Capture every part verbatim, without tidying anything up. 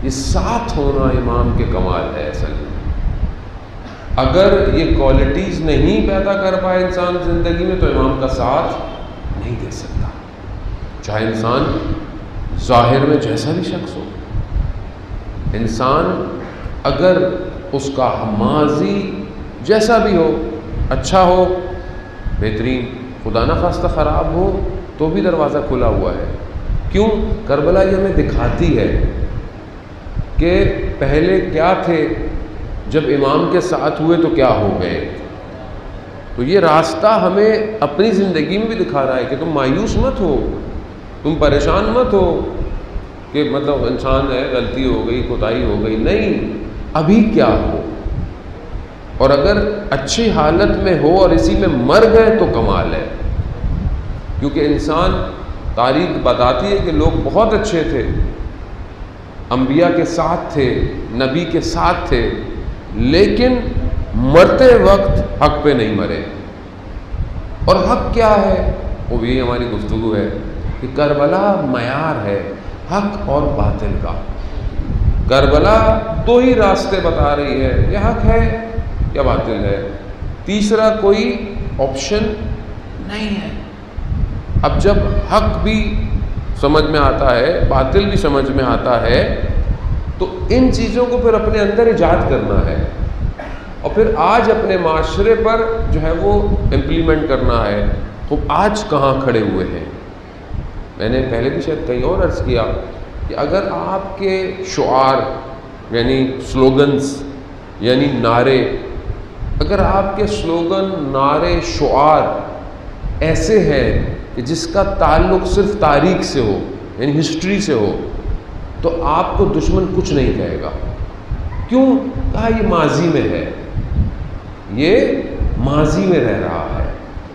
یہ ساتھ ہونا امام کے کمال ہے اصل میں۔ اگر یہ کوالٹیز نہیں پیدا کر پائے انسان زندگی میں تو امام کا ساتھ نہیں دے سکتا، چاہے انسان ظاہر میں جیسا بھی شخص ہو۔ انسان اگر اس کا ماضی جیسا بھی ہو، اچھا ہو، بہترین، خدا نہ خواستہ خراب ہو، تو بھی دروازہ کھلا ہوا ہے۔ کیوں؟ کربلا یہ ہمیں دکھاتی ہے کہ پہلے کیا تھے، جب امام کے ساتھ ہوئے تو کیا ہو گئے۔ تو یہ راستہ ہمیں اپنی زندگی میں بھی دکھا رہا ہے کہ تم مایوس مت ہو، تم پریشان مت ہو کہ مطلب انسان ہے، غلطی ہو گئی، کوتاہی ہو گئی، نہیں، ابھی کیا ہو، اور اگر اچھی حالت میں ہو اور اسی میں مر گئے تو کمال ہے۔ کیونکہ انسان، تاریخ بتاتی ہے کہ لوگ بہت اچھے تھے، انبیاء کے ساتھ تھے، نبی کے ساتھ تھے، لیکن مرتے وقت حق پہ نہیں مرے۔ اور حق کیا ہے؟ وہ بھی ہماری گفتگو ہے کہ کربلا معیار ہے حق اور باطل کا۔ کربلا دو ہی راستے بتا رہی ہے، یہ حق ہے یا باطل ہے، تیسرا کوئی آپشن نہیں ہے۔ اب جب حق بھی سمجھ میں آتا ہے، باطل بھی سمجھ میں آتا ہے، تو ان چیزوں کو پھر اپنے اندر ایجاد کرنا ہے، اور پھر آج اپنے معاشرے پر جو ہے وہ امپلیمنٹ کرنا ہے۔ خوب آج کہاں کھڑے ہوئے ہیں؟ میں نے پہلے بھی شاید کہیں اور عرض کیا کہ اگر آپ کے شعار یعنی سلوگنز یعنی نعرے، اگر آپ کے سلوگن، نعرے، شعار ایسے ہیں کہ جس کا تعلق صرف تاریخ سے ہو، یعنی ہسٹری سے ہو، تو آپ کو دشمن کچھ نہیں کہے گا۔ کیوں؟ کہا یہ ماضی میں ہے، یہ ماضی میں رہ رہا ہے۔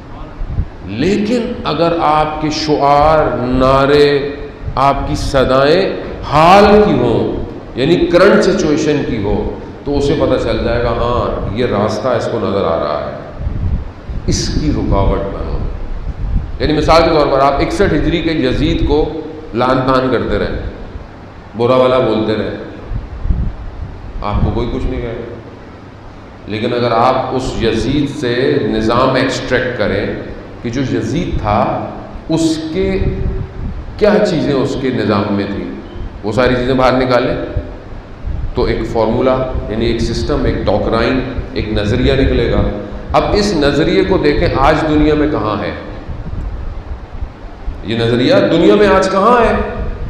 لیکن اگر آپ کے شعار، نعرے، آپ کی صدائیں حال کی ہوں، یعنی کرنٹ سچویشن کی ہو، تو اسے پتہ چل جائے گا ہاں یہ راستہ اس کو نظر آ رہا ہے، اس کی رکاوٹ بنو۔ یعنی مثال کے طور پر آپ اکسٹھ ہجری کے یزید کو لعن طعن کرتے رہیں، برا والا بولتے رہیں، آپ کو کوئی کچھ نہیں کہے گا۔ لیکن اگر آپ اس یزید سے نظام ایکسٹریکٹ کریں کہ جو یزید تھا اس کے کیا چیزیں اس کے نظام میں تھی، وہ ساری چیزیں باہر نکالیں، تو ایک فارمولا یعنی ایک سسٹم، ایک ڈاکرائن، ایک نظریہ نکلے گا۔ اب اس نظریے کو دیکھیں آج دنیا میں کہاں ہے، یہ نظریہ دنیا میں آج کہاں ہے؟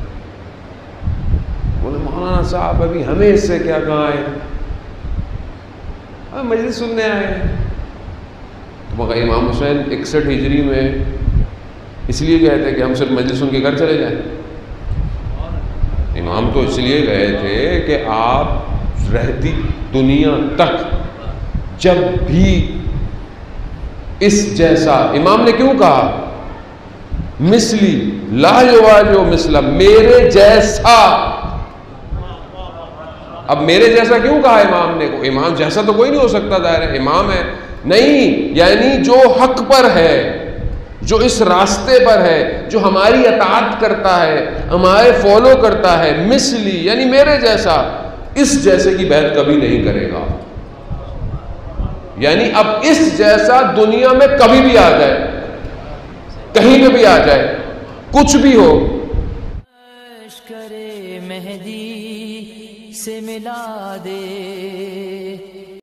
بولے مولانا صاحب ابھی ہمیں اس سے کیا کہاں ہے، ہم مجلس سننے آئے ہیں۔ تو مگر امام حسین اکسٹھ ہجری میں اس لیے گئے تھے کہ ہم صرف مجلس سن کے گھر چلے جائیں؟ امام تو اس لیے گئے تھے کہ آپ رہتی دنیا تک جب بھی اس جیسا، امام نے کیوں کہا مثلی لا یواجو مثلا، میرے جیسا۔ اب میرے جیسا کیوں کہا امام نے؟ امام جیسا تو کوئی نہیں ہو سکتا، ظاہر ہے امام ہے، نہیں، یعنی جو حق پر ہے، جو اس راستے پر ہے، جو ہماری اطاعت کرتا ہے، ہمارے فالو کرتا ہے، مثلی یعنی میرے جیسا، اس جیسے کی بیعت کبھی نہیں کرے گا۔ یعنی اب اس جیسا دنیا میں کبھی بھی آ جائے، کہیں پہ بھی آ جائے، کچھ بھی ہو، کرے مہدی سے ملا دے۔